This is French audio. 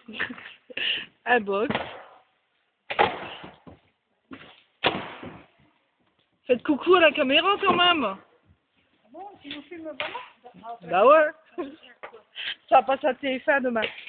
Elle bosse. Faites coucou à la caméra quand même. Bon, tu nous filmes vraiment? Bah ouais. Ça passe à TF1 demain.